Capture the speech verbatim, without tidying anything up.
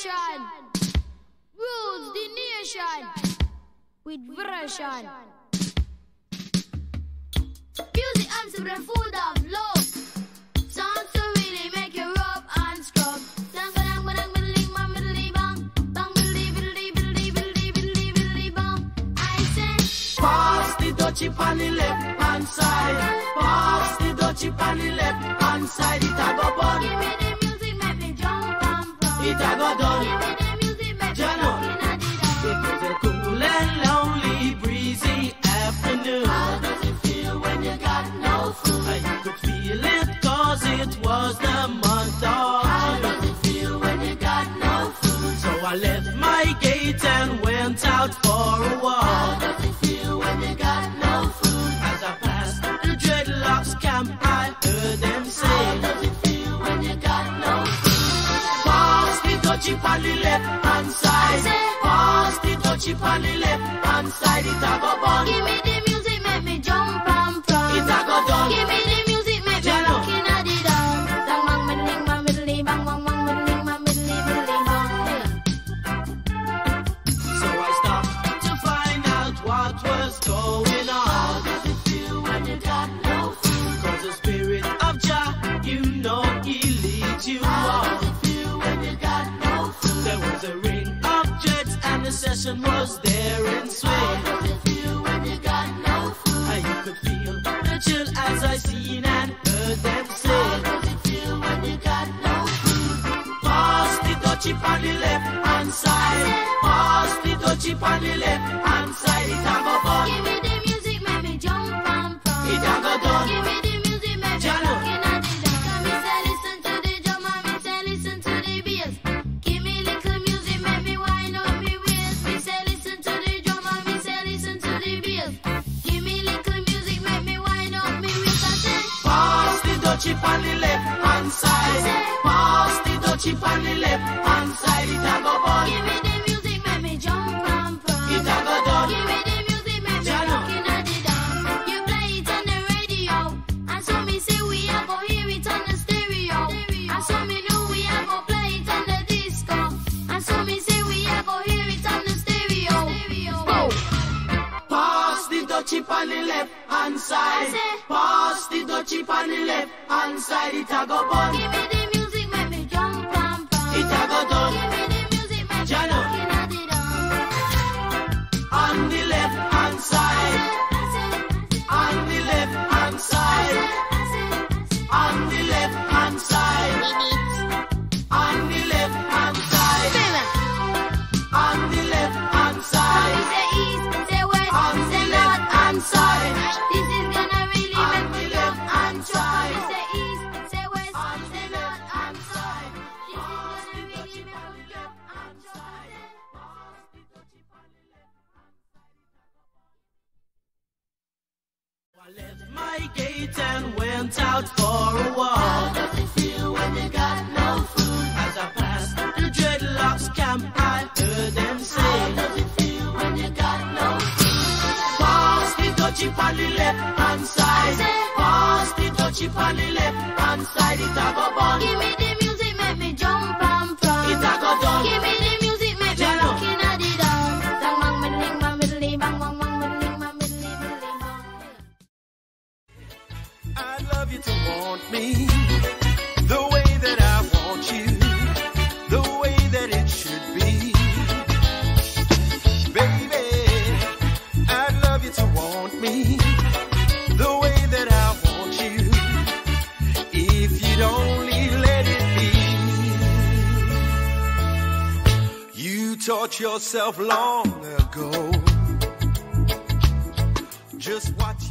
sensation. Rules the nation with version. Music answer the food of love. Songs to really make you rub and scrub. Dang dang dang biddly bang biddly bang bang biddly biddly biddly biddly biddly biddly bang. I say pass the Dutchie on the left hand side. Pass the Dutchie on the left hand side. It a go bun. Give me the music, make me jump and pump. It a go done. Give me the music, make me rock in a dee dong. It was a cool and lonely, breezy afternoon. How does it feel when you got no food? I could feel it cause it was the month of How does it feel when you got no food? So I left my gate and went out for a How walk. does it feel when you got no food? As I passed the dreadlocks camp, I heard them How say, does it feel when you got no food? pass the Dutchie on the left hand side. Pass the Dutchie on the left hand side. It a go bun. Give me the music, make me jump and prance. It a go done. Give me the music, make me Jello. rock in a dee dong. Dang bang biddling bang biddly bang bang bang biddling bang biddly biddly bang. So I stopped to find out what was going How on. does it feel when you got no food? Cause the spirit of Jah, you know he leads you How on. does it feel when you got no food? There was a ring of jets and the session was there in How swing. does it feel when you got no food? And you could feel the chill as I seen and heard them How say, does it feel when you got no food? pass the Dutchie on the left hand side. Pass the Dutchie on the left hand side. It a go bun. Give me the music, make me jump and prance. It a go done. Give me the music, make me Jello. rock in a dee dong. Come me say listen to the drum and me say listen to the bass. Give me little music, make me wind up me waist. Me say listen to the drum and me say listen to the bass. Give me little music, make me wind up me waist. I say Pass the Dutchie on the left hand side. Pass the Dutchie on the left hand side. It a go bun. give me the music, make me jump and prance. It a go done. Give me the music, make me Jello. rock in a dee dong. You play it on the radio, and so me say we a go hear it on the stereo. And so me know we a go play it on the disco. And so me say we a go hear it on the stereo. Boom. Pass the Dutchie on the left hand side. Pass the Dutchie on the left hand side. It a go bun. Give me the music, make me jump and prance. It a go done. Give me the music, make me Jello. rock in a dee dong. On the left hand side. On the left hand side. On the left hand side. On the left hand side. On the left hand side. Say east, say west, On the say left north hand and side. south. This is gonna really On make me the jump left hand and jump. side. Say east, say west, On the say left north and hand south. side. This is gonna really make me jump and jump. I left my gate and went out for a How walk. does it feel when you got no food? As I passed the dreadlocks camp, I heard them say, How does it feel when you got no food? pass the Dutchie on the left hand side. Pass the Dutchie on the left hand side. It a go bun. Give me the music, make me jump and prance. It a go done. Give me the music, make me Jello. rock in a dee dong. Dang bang biddling bang biddly bang bang bang biddling bang biddly biddly bang. I'd love you to want me the way that I want you, the way that it should be. Baby, I'd love you to want me the way that I want you, if you'd only let it be. You taught yourself long ago just what you